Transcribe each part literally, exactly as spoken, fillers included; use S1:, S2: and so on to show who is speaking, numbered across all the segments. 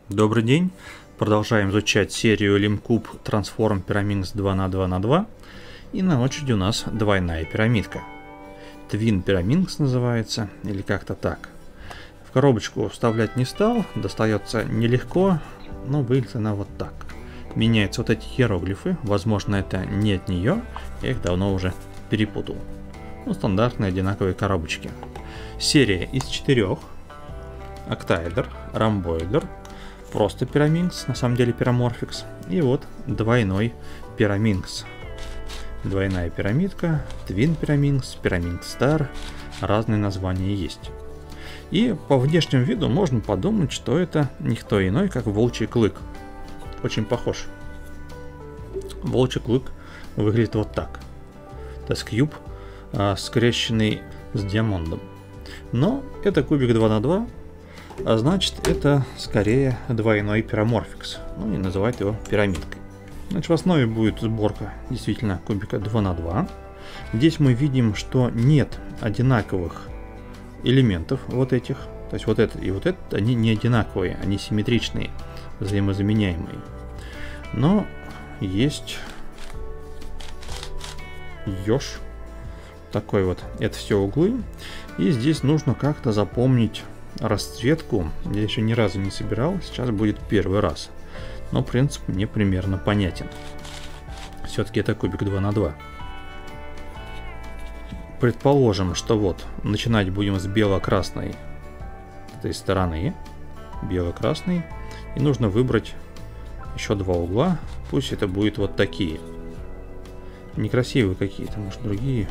S1: Добрый день! Продолжаем изучать серию LimCube Transform Pyraminx два на два на два. И на очереди у нас двойная пирамидка. Twin Pyraminx называется, или как-то так. В коробочку вставлять не стал, достается нелегко, но выглядит она вот так. Меняются вот эти иероглифы, возможно это не от нее, я их давно уже перепутал. Ну, стандартные одинаковые коробочки. Серия из четырех. Октаэдр, ромбоэдр, просто Pyraminx, на самом деле Pyramorphix, и вот двойной Pyraminx. Двойная пирамидка, Twin Pyraminx, Pyraminx Star, разные названия есть. И по внешнему виду можно подумать, что это никто иной, как волчий клык. Очень похож. Волчий клык выглядит вот так. То есть куб, а, скрещенный с диамондом. Но это кубик два на два. А значит, это скорее двойной Pyramorphix. Ну и называют его пирамидкой. Значит, в основе будет сборка действительно кубика два на два. Здесь мы видим, что нет одинаковых элементов вот этих. То есть вот этот и вот этот, они не одинаковые, они симметричные, взаимозаменяемые. Но есть ёж. Такой вот. Это все углы. И здесь нужно как-то запомнить расцветку. Я еще ни разу не собирал, сейчас будет первый раз. Но принцип мне примерно понятен. Все-таки это кубик два на два. Предположим, что вот начинать будем с бело-красной этой стороны. Бело-красный. И нужно выбрать еще два угла. Пусть это будет вот такие. Некрасивые какие-то, может другие.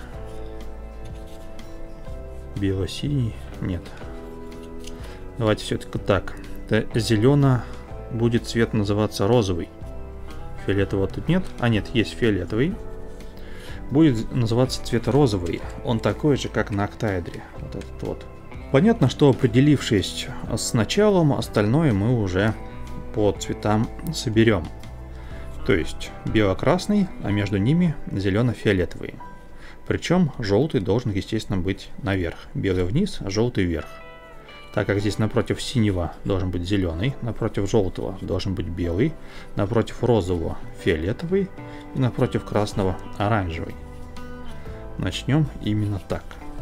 S1: Бело-синий. Нет. Давайте все-таки так. Это зелено будет цвет называться розовый. Фиолетового тут нет. А нет, есть фиолетовый. Будет называться цвет розовый. Он такой же, как на октаэдре. Вот этот вот. Понятно, что определившись с началом, остальное мы уже по цветам соберем. То есть бело-красный, а между ними зелено-фиолетовый. Причем желтый должен, естественно, быть наверх. Белый вниз, а желтый вверх. Так как здесь напротив синего должен быть зеленый, напротив желтого должен быть белый, напротив розового фиолетовый и напротив красного оранжевый. Начнем именно так.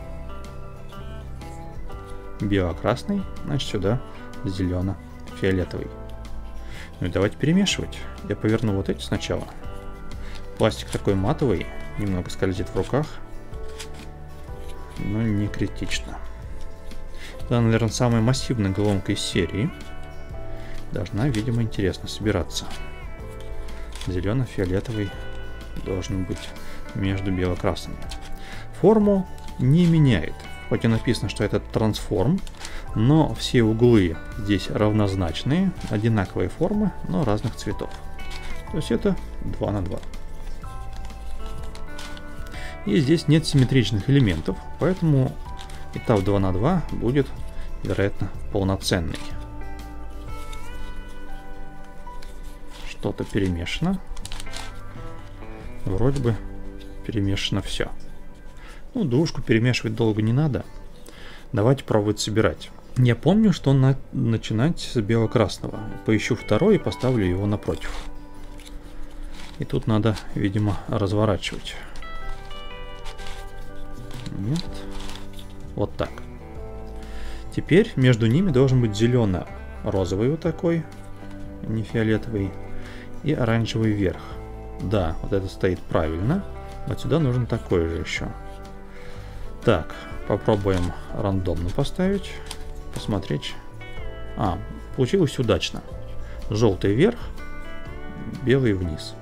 S1: Бело-красный, значит сюда зелено-фиолетовый. Ну и давайте перемешивать. Я поверну вот эти сначала. Пластик такой матовый, немного скользит в руках, но не критично. Это, наверное, самая массивная головка из серии. Должна, видимо, интересно собираться. Зелено-фиолетовый должен быть между бело-красными. Форму не меняет. Хоть и написано, что это трансформ, но все углы здесь равнозначные, одинаковые формы, но разных цветов. То есть это два на два. И здесь нет симметричных элементов, поэтому этап два на два будет, вероятно, полноценный. Что-то перемешано. Вроде бы перемешано все. Ну, двушку перемешивать долго не надо. Давайте пробовать собирать. Я помню, что на... начинать с бело-красного. Поищу второй и поставлю его напротив. И тут надо, видимо, разворачивать. Нет. Вот так. Теперь между ними должен быть зелено-розовый вот такой, не фиолетовый, и оранжевый вверх. Да, вот это стоит правильно. Вот сюда нужен такой же еще. Так, попробуем рандомно поставить, посмотреть. А, получилось удачно. Желтый вверх, белый вниз.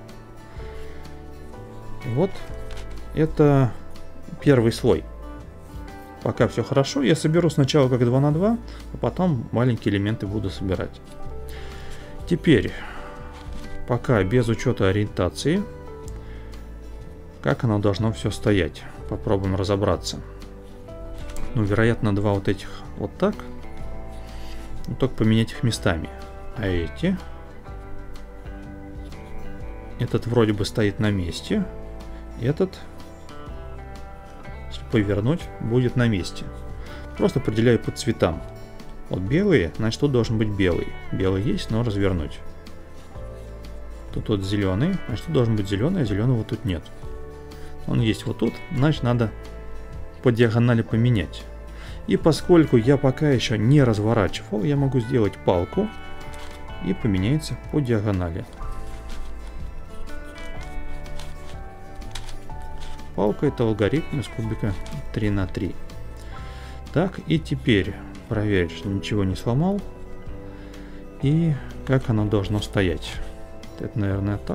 S1: Вот это первый слой. Пока все хорошо. Я соберу сначала как два на два, а потом маленькие элементы буду собирать. Теперь, пока без учета ориентации, как оно должно все стоять. Попробуем разобраться. Ну, вероятно, два вот этих вот так. Но только поменять их местами. А эти... Этот вроде бы стоит на месте. Этот... повернуть, будет на месте. Просто определяю по цветам. Вот белые, значит тут должен быть белый. Белый есть, но развернуть. Тут вот зеленый, значит тут должен быть зеленый, а зеленого тут нет. Он есть вот тут, значит надо по диагонали поменять. И поскольку я пока еще не разворачивал, я могу сделать палку и поменяется по диагонали. Палка — это алгоритм из кубика три на три. Так, и теперь проверить, что ничего не сломал. И как оно должно стоять. Это, наверное, так.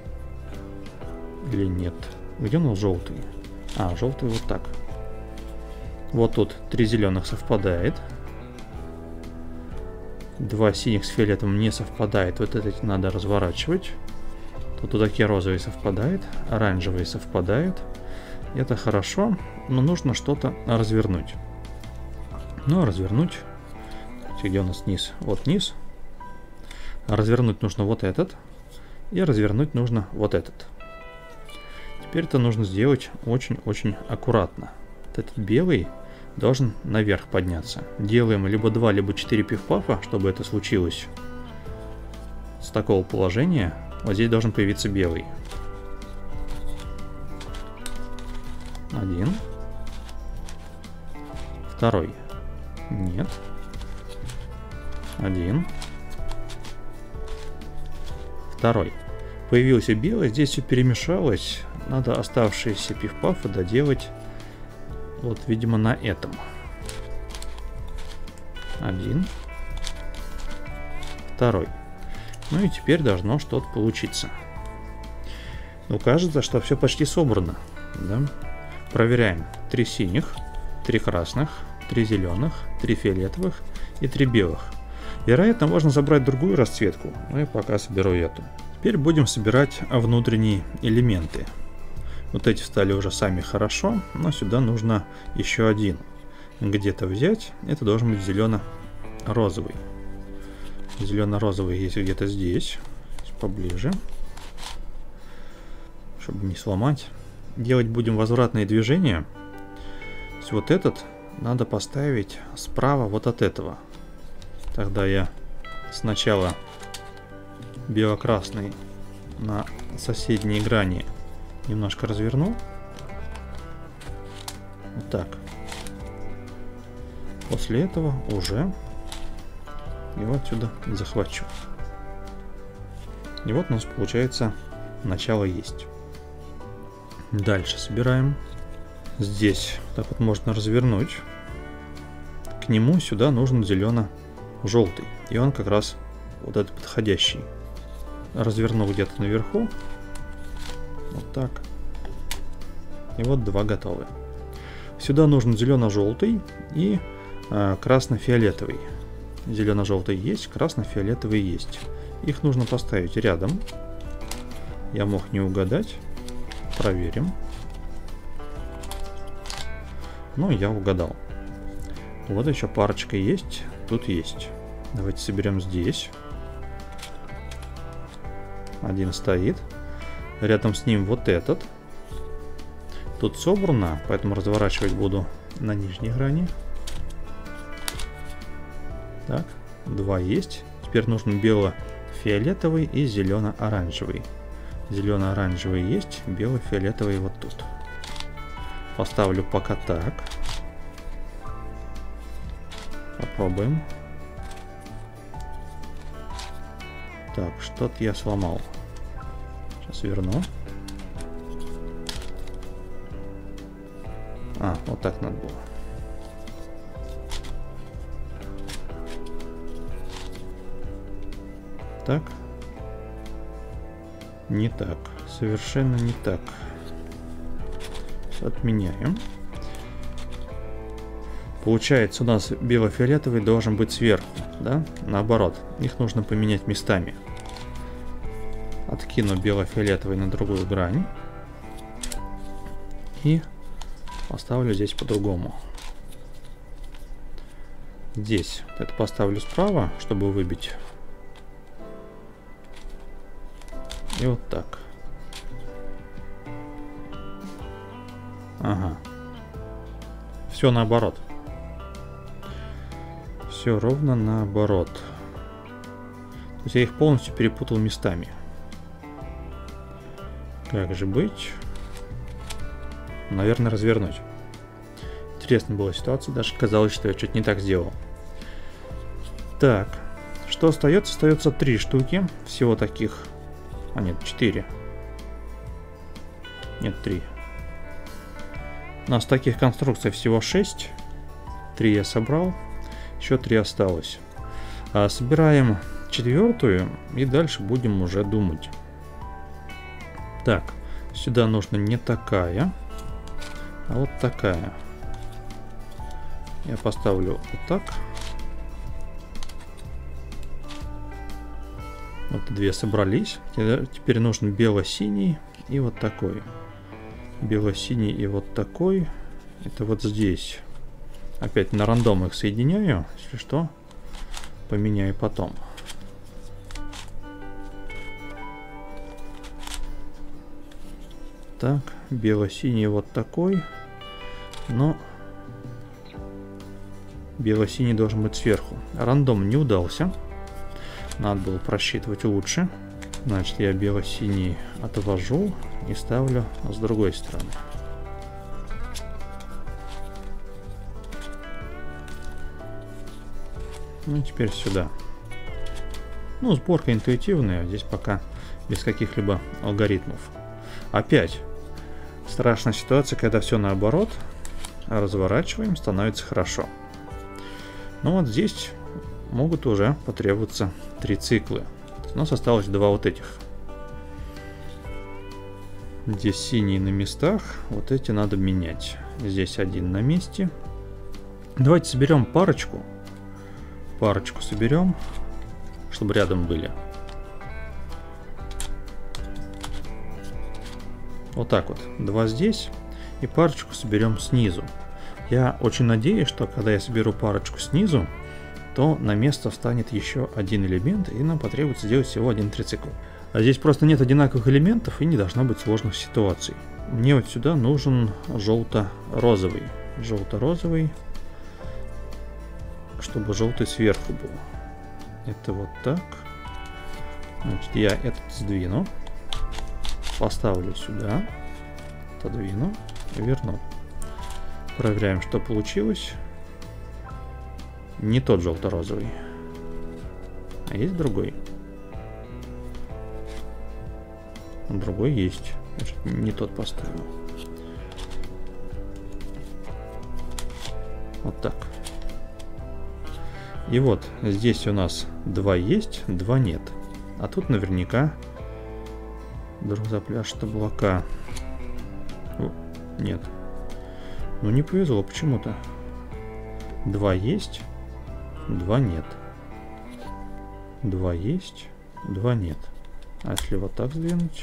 S1: Или нет? Где у нас желтый? А, желтый вот так. Вот тут три зеленых совпадает. Два синих с фиолетовым не совпадает. Вот эти надо разворачивать. Тут вот такие розовые совпадают. Оранжевые совпадают. Это хорошо, но нужно что-то развернуть. Ну, развернуть. Где у нас низ? Вот низ. Развернуть нужно вот этот. И развернуть нужно вот этот. Теперь это нужно сделать очень-очень аккуратно. Вот этот белый должен наверх подняться. Делаем либо два, либо четыре пиф-пафа, чтобы это случилось. С такого положения вот здесь должен появиться белый. Один. Второй. Нет. Один. Второй. Появился белый, здесь все перемешалось. Надо оставшиеся пиф-пафы доделать, вот, видимо, на этом. Один. Второй. Ну и теперь должно что-то получиться. Ну, кажется, что все почти собрано. Да? Проверяем. Три синих, три красных, три зеленых, три фиолетовых и три белых. Вероятно, можно забрать другую расцветку, но я пока соберу эту. Теперь будем собирать внутренние элементы. Вот эти стали уже сами хорошо, но сюда нужно еще один где-то взять. Это должен быть зелено-розовый. Зелено-розовый есть где-то здесь, поближе, чтобы не сломать. Делать будем возвратные движения. То есть вот этот надо поставить справа вот от этого. Тогда я сначала бело-красный на соседней грани немножко разверну. Вот так. После этого уже его отсюда захвачу. И вот у нас получается начало есть. Дальше собираем. Здесь так вот можно развернуть. К нему сюда нужен зелено-желтый. И он как раз вот этот подходящий. Разверну где-то наверху. Вот так. И вот два готовы. Сюда нужен зелено-желтый и э, красно-фиолетовый. Зелено-желтый есть, красно-фиолетовый есть. Их нужно поставить рядом. Я мог не угадать. Проверим. Ну, я угадал. Вот еще парочка есть. Тут есть. Давайте соберем здесь. Один стоит. Рядом с ним вот этот. Тут собрано, поэтому разворачивать буду на нижней грани. Так, два есть. Теперь нужен бело-фиолетовый и зелено-оранжевый. Зелено-оранжевый есть, бело-фиолетовый вот тут. Поставлю пока так. Попробуем. Так, что-то я сломал. Сейчас верну. А, вот так надо было. Так. Не так. Совершенно не так. Отменяем. Получается, у нас бело-фиолетовый должен быть сверху, да? Наоборот. Их нужно поменять местами. Откину бело-фиолетовый на другую грань. И поставлю здесь по-другому. Здесь это поставлю справа, чтобы выбить. И вот так. Ага. Все наоборот. Все все ровно наоборот. То есть я их полностью перепутал местами. Как же быть? Наверное, развернуть. Интересная была ситуация, даже казалось, что я что-то не так сделал. Так, что остается? Остается три штуки. Всего таких. А нет, четыре. Нет, три. У нас таких конструкций всего шесть. три я собрал. Еще три осталось. А, собираем четвертую и дальше будем уже думать. Так, сюда нужно не такая, а вот такая. Я поставлю вот так. Вот две собрались. Теперь нужен бело-синий и вот такой. Бело-синий и вот такой. Это вот здесь. Опять на рандом их соединяю. Если что, поменяю потом. Так, бело-синий вот такой. Но бело-синий должен быть сверху. Рандом не удался. Надо было просчитывать лучше. Значит, я бело-синий отвожу и ставлю с другой стороны. Ну, теперь сюда. Ну, сборка интуитивная. Здесь пока без каких-либо алгоритмов. Опять страшная ситуация, когда все наоборот. Разворачиваем, становится хорошо. Ну, вот здесь могут уже потребоваться три цикла. У нас осталось два вот этих. Здесь синие на местах. Вот эти надо менять. Здесь один на месте. Давайте соберем парочку. Парочку соберем, чтобы рядом были. Вот так вот. Два здесь. И парочку соберем снизу. Я очень надеюсь, что когда я соберу парочку снизу, то на место встанет еще один элемент, и нам потребуется сделать всего один трицикл. А здесь просто нет одинаковых элементов, и не должно быть сложных ситуаций. Мне вот сюда нужен желто-розовый. Желто-розовый, чтобы желтый сверху был. Это вот так. Значит, я этот сдвину, поставлю сюда, отодвину и верну. Проверяем, что получилось. Не тот желто-розовый, а есть другой. Другой есть. Значит, не тот поставил. Вот так. И вот здесь у нас два есть, два нет. А тут наверняка вдруг запляшут облака. О, нет. Ну не повезло почему-то. Два есть, два нет. Два есть, два нет. А если вот так сдвинуть?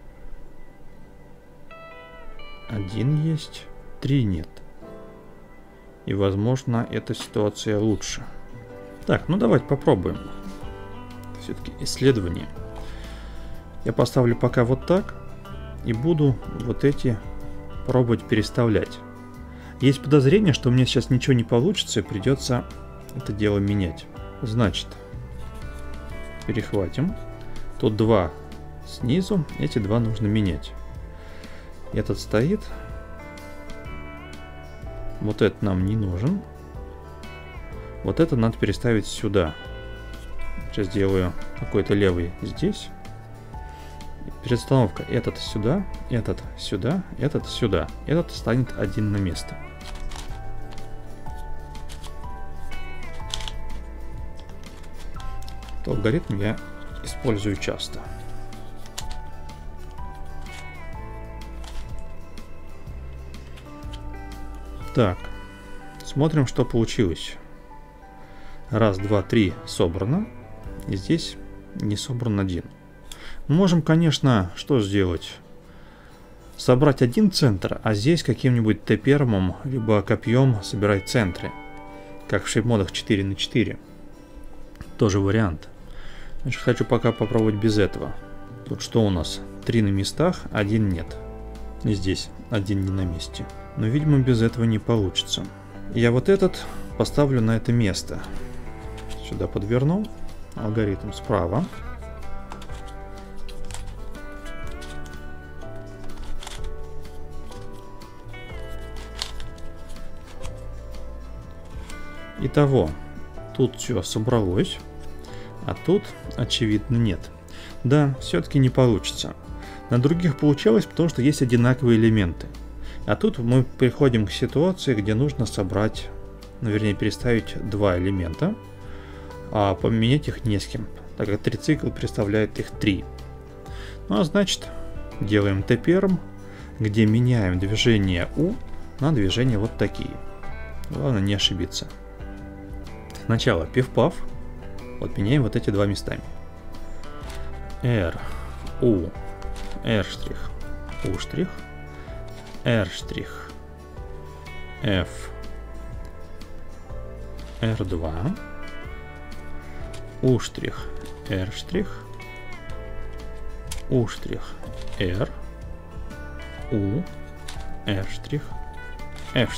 S1: Один есть, три нет. И возможно эта ситуация лучше. Так, ну давайте попробуем. Все-таки исследование. Я поставлю пока вот так. И буду вот эти пробовать переставлять. Есть подозрение, что у меня сейчас ничего не получится, и придется это дело менять. Значит, перехватим. Тут два снизу, эти два нужно менять. Этот стоит. Вот этот нам не нужен. Вот это надо переставить сюда. Сейчас сделаю какой-то левый здесь. Перестановка. Этот сюда, этот сюда, этот сюда. Этот станет один на место. Этот алгоритм я использую часто. Так, смотрим, что получилось. Раз, два, три собрано. И здесь не собран один. Мы можем, конечно, что сделать? Собрать один центр, а здесь каким-нибудь Т-пермом, либо копьем собирать центры. Как в шейпмодах четыре на четыре. Тоже вариант. Значит, хочу пока попробовать без этого. Тут что у нас? Три на местах, один нет. И здесь один не на месте. Но, видимо, без этого не получится. Я вот этот поставлю на это место. сюда подвернул. Алгоритм справа. Итого, тут все собралось, а тут, очевидно, нет. Да, все-таки не получится. На других получалось, потому что есть одинаковые элементы. А тут мы приходим к ситуации, где нужно собрать, ну, вернее, переставить два элемента, а поменять их не с кем, так как трицикл представляет их три. Ну а значит, делаем тперм, где меняем движение U на движение вот такие. Главное не ошибиться. Сначала пиф-паф, вот меняем вот эти два местами. R, U, R', U', R', F, эр два, U', R', U', R, U, R', F'.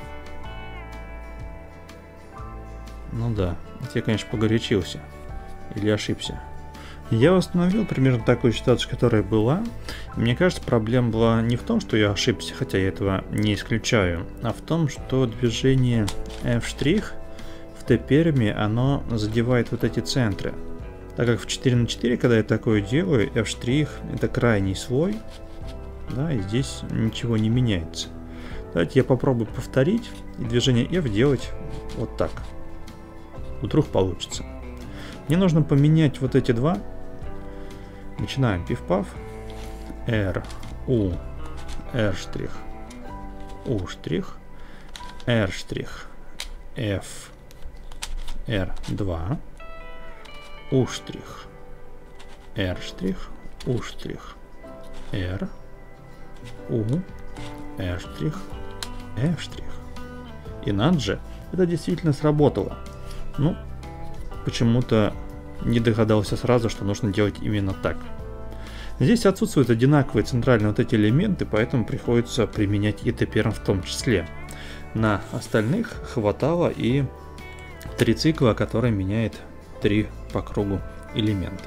S1: Ну да, я, конечно, погорячился. Или ошибся. Я восстановил примерно такую ситуацию, которая была. Мне кажется, проблема была не в том, что я ошибся, хотя я этого не исключаю, а в том, что движение F' в тперме, оно задевает вот эти центры. Так как в четыре на четыре, когда я такое делаю, F' это крайний слой, да, и здесь ничего не меняется. Давайте я попробую повторить и движение F делать вот так. Вдруг получится. Мне нужно поменять вот эти два. Начинаем пиф-паф. R, U, R', U', R', F, эр два, U', R', U', R, U, R', F'. И надо же, это действительно сработало. Ну, почему-то не догадался сразу, что нужно делать именно так. Здесь отсутствуют одинаковые центральные вот эти элементы, поэтому приходится применять и тперм в том числе. На остальных хватало и трицикла, который меняет три по кругу элемента.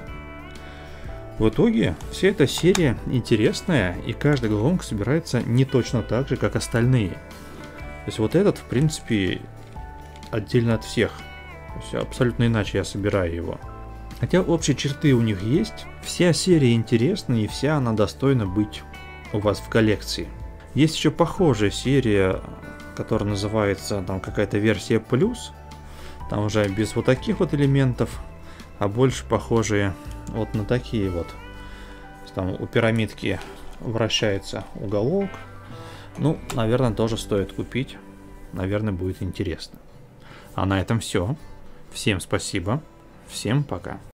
S1: В итоге вся эта серия интересная, и каждая головоломка собирается не точно так же, как остальные. То есть вот этот, в принципе, отдельно от всех. То есть абсолютно иначе я собираю его. Хотя общие черты у них есть, вся серия интересна и вся она достойна быть у вас в коллекции. Есть еще похожая серия, которая называется там какая-то версия плюс. Там уже без вот таких вот элементов, а больше похожие вот на такие вот. Там у пирамидки вращается уголок. Ну, наверное, тоже стоит купить. Наверное, будет интересно. А на этом все. Всем спасибо. Всем пока.